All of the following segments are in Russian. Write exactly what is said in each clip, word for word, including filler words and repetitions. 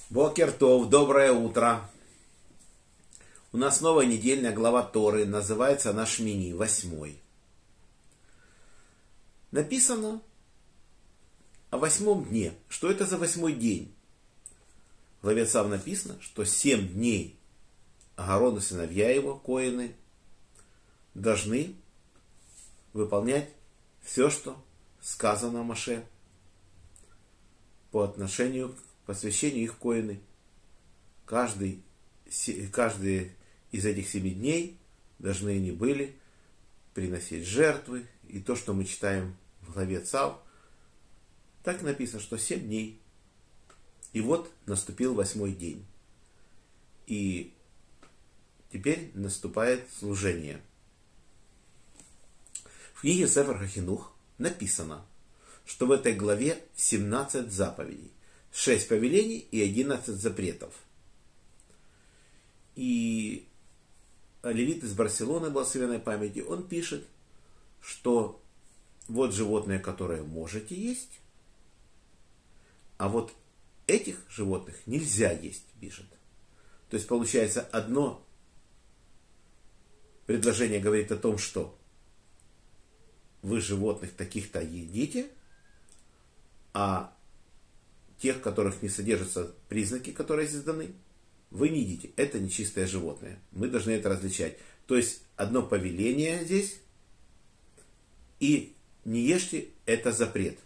Бокер Тов, доброе утро. У нас новая недельная глава Торы, называется она Шмини, восьмой. Написано о восьмом дне. Что это за восьмой день? В главе Цав написано, что семь дней Аарон и сыновья его, коэны, должны выполнять все, что сказано Моше по отношению к посвящению их коэны. Каждый, каждый из этих семи дней должны они были приносить жертвы. И то, что мы читаем в главе Цав, так написано, что семь дней. И вот наступил восьмой день. И теперь наступает служение. В книге Сефер Хахинух написано, что в этой главе семнадцать заповедей. шесть повелений и одиннадцать запретов. И левит из Барселоны, благословенной памяти, он пишет, что вот животные, которые можете есть, а вот этих животных нельзя есть, пишет. То есть получается, одно предложение говорит о том, что вы животных таких-то едите, а тех, в которых не содержатся признаки, которые здесь даны, вы не едите. Это нечистое животное. Мы должны это различать. То есть одно повеление здесь, и не ешьте, это запрет.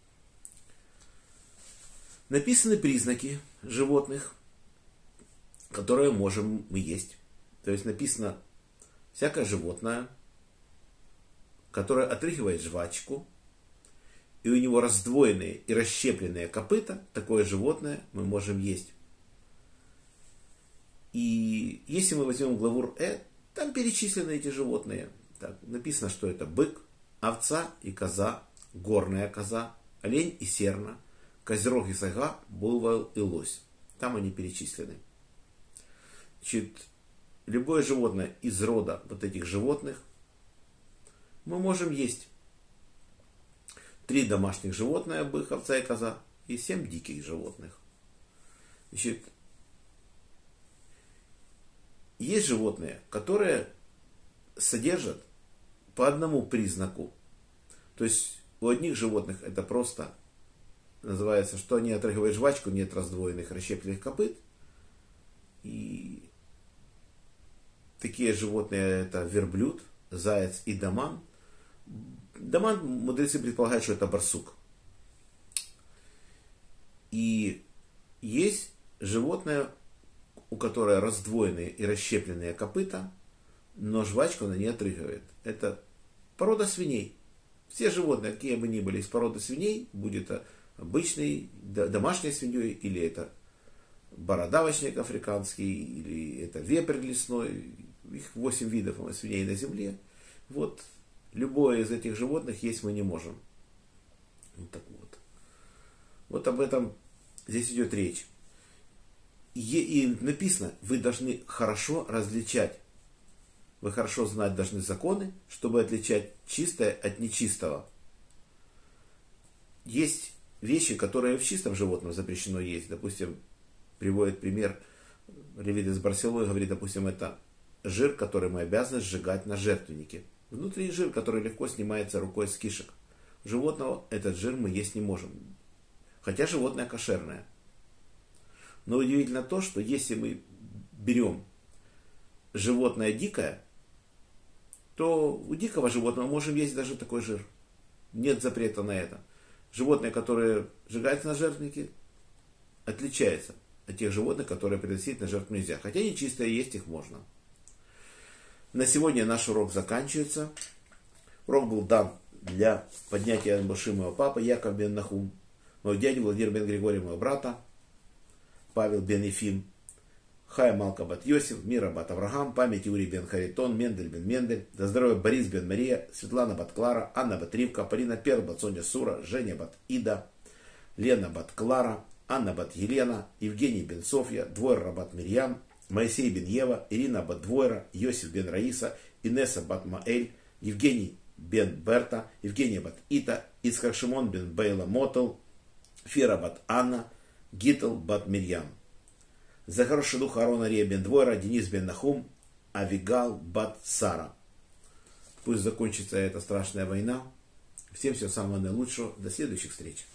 Написаны признаки животных, которые можем мы есть. То есть написано всякое животное, которое отрыгивает жвачку, и у него раздвоенные и расщепленные копыта, такое животное мы можем есть. И если мы возьмем главу Э, там перечислены эти животные. Так, написано, что это бык, овца и коза, горная коза, олень и серна, козерог и сага, буйвол и лось. Там они перечислены. Значит, любое животное из рода вот этих животных мы можем есть. Три домашних животных, бык, овца и коза, и семь диких животных. Значит, есть животные, которые содержат по одному признаку. То есть у одних животных это просто называется, что они отрыгивают жвачку, нет раздвоенных, расщепленных копыт. И такие животные это верблюд, заяц и даман. Даман, мудрецы предполагают, что это барсук. И есть животное, у которого раздвоенные и расщепленные копыта, но жвачку она не отрыгивает. Это порода свиней. Все животные, какие бы ни были из породы свиней, будет это обычный домашней свиньей, или это бородавочник африканский, или это вепрь лесной. Их восемь видов свиней на земле. Вот. Любое из этих животных есть мы не можем. Вот так вот. Вот об этом здесь идет речь. И, и написано, вы должны хорошо различать. Вы хорошо знать должны законы, чтобы отличать чистое от нечистого. Есть вещи, которые в чистом животном запрещено есть. Допустим, приводит пример левит из Барселоны, говорит, допустим, это жир, который мы обязаны сжигать на жертвеннике. Внутри жир, который легко снимается рукой с кишек. Животного этот жир мы есть не можем. Хотя животное кошерное. Но удивительно то, что если мы берем животное дикое, то у дикого животного можем есть даже такой жир. Нет запрета на это. Животные, которые сжигаются на жертвеннике, отличаются от тех животных, которые приносить на жертву нельзя. Хотя нечистые, есть их можно. На сегодня наш урок заканчивается. Урок был дан для поднятия Баши моего папы Яков бен Нахум, моего дяди Владимир бен Григория, моего брата Павел бен Ефим, Хая Малка бат Йосиф, Мира бат Авраам, память Юрий бен Харитон, Мендель бен Мендель, да здоровья Борис бен Мария, Светлана бат Клара, Анна бат Ривка, Полина Перл бат Соня Сура, Женя бат Ида, Лена бат Клара, Анна бат Елена, Евгений бен Софья, Двойра бат Мирьям, Моисей бен Ева, Ирина бат Двойра, Йосиф бен Раиса, Инесса бат Маэль, Евгений бен Берта, Евгения бат Ита, Ицхак Шимон бен Бейла Мотл, Фира бат Анна, Гитл бат Мирьям. За хороший дух Аарона Ария бен Двойра, Денис бен Нахум, Авигал бат Сара. Пусть закончится эта страшная война. Всем всего самого наилучшего. До следующих встреч.